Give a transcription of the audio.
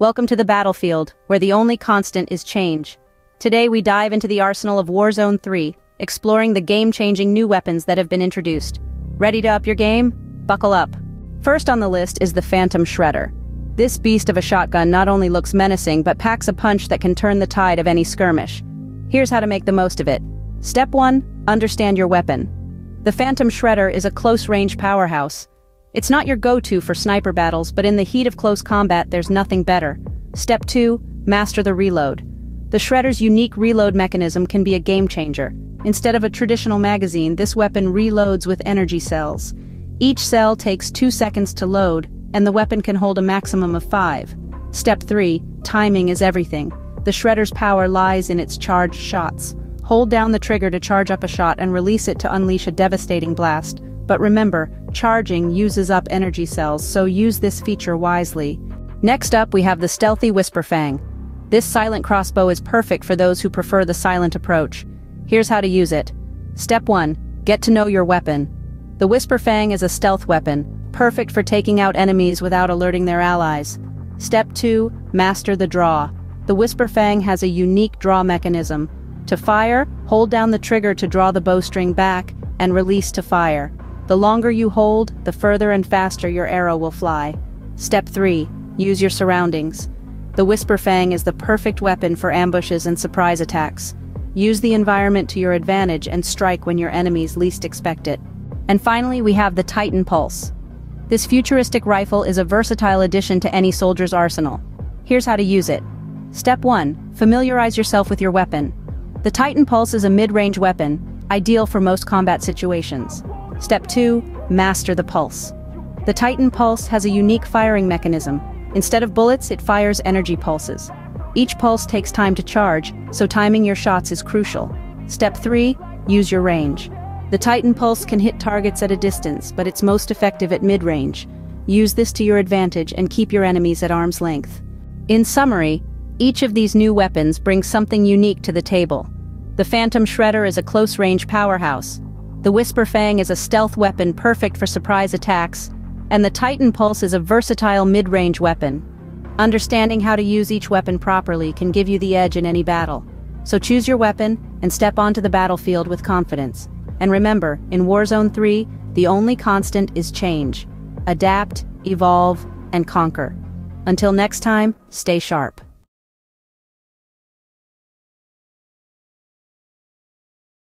Welcome to the battlefield, where the only constant is change. Today we dive into the arsenal of Warzone 3, exploring the game-changing new weapons that have been introduced. Ready to up your game? Buckle up. First on the list is the Phantom Shredder. This beast of a shotgun not only looks menacing but packs a punch that can turn the tide of any skirmish. Here's how to make the most of it. Step 1. Understand your weapon. The Phantom Shredder is a close-range powerhouse. It's not your go-to for sniper battles, but in the heat of close combat there's nothing better. Step 2. Master the reload. The Shredder's unique reload mechanism can be a game-changer. Instead of a traditional magazine, this weapon reloads with energy cells. Each cell takes 2 seconds to load, and the weapon can hold a maximum of 5. Step 3. Timing is everything. The Shredder's power lies in its charged shots. Hold down the trigger to charge up a shot and release it to unleash a devastating blast. But remember, charging uses up energy cells, so use this feature wisely. Next up, we have the stealthy Whisper Fang. This silent crossbow is perfect for those who prefer the silent approach. Here's how to use it. Step 1. Get to know your weapon. The Whisper Fang is a stealth weapon, perfect for taking out enemies without alerting their allies. Step 2. Master the draw. The Whisper Fang has a unique draw mechanism. To fire, hold down the trigger to draw the bowstring back, and release to fire. The longer you hold, the further and faster your arrow will fly. Step 3. Use your surroundings. The Whisper Fang is the perfect weapon for ambushes and surprise attacks. Use the environment to your advantage and strike when your enemies least expect it. And finally, we have the Titan Pulse. This futuristic rifle is a versatile addition to any soldier's arsenal. Here's how to use it. Step 1. Familiarize yourself with your weapon. The Titan Pulse is a mid-range weapon, ideal for most combat situations. Step 2. Master the pulse. The Titan Pulse has a unique firing mechanism. Instead of bullets, it fires energy pulses. Each pulse takes time to charge, so timing your shots is crucial. Step 3. Use your range. The Titan Pulse can hit targets at a distance, but it's most effective at mid-range. Use this to your advantage and keep your enemies at arm's length. In summary, each of these new weapons brings something unique to the table. The Phantom Shredder is a close-range powerhouse. The Whisper Fang is a stealth weapon perfect for surprise attacks, and the Titan Pulse is a versatile mid-range weapon. Understanding how to use each weapon properly can give you the edge in any battle. So choose your weapon and step onto the battlefield with confidence. And remember, in Warzone 3, the only constant is change. Adapt, evolve, and conquer. Until next time, stay sharp.